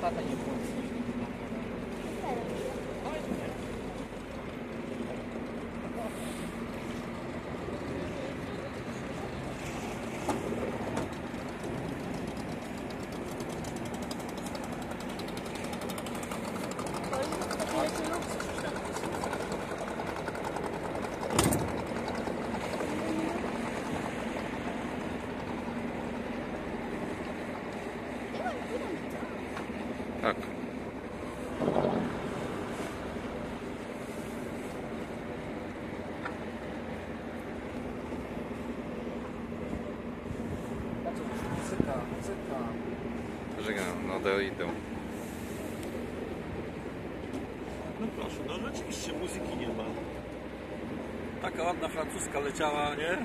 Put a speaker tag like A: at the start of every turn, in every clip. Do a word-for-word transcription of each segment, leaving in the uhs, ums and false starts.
A: tata nie było.
B: Tak.
A: Muzyka, muzyka.
B: Żegnam, no to idą.
C: No proszę, no rzeczywiście muzyki nie ma. Taka ładna francuska leciała, nie?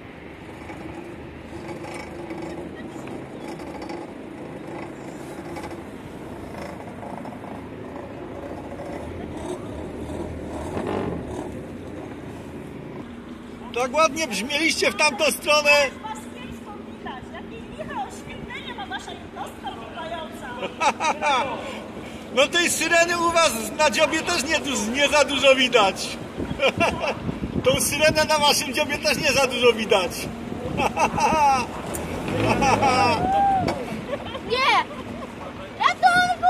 C: Tak ładnie brzmieliście w tamtą stronę.
D: Was wiejską widać. Jakie licho oświetlenie ma wasza jednostka pływająca.
C: No tej syreny u was na dziobie też nie, nie za dużo widać. Tą syrenę na waszym dziobie też nie za dużo widać.
D: Nie! Ratunku!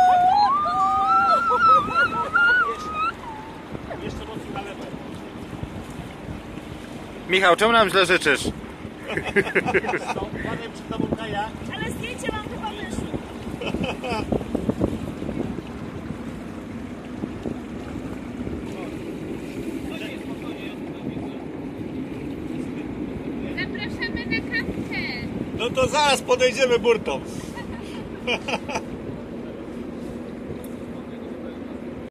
D: Jeszcze mocno na lewo.
B: Michał, czemu nam źle życzysz?
D: Ale zdjęcie wam chyba wyszło.
E: Zapraszamy na kawkę.
C: No to zaraz podejdziemy burtą.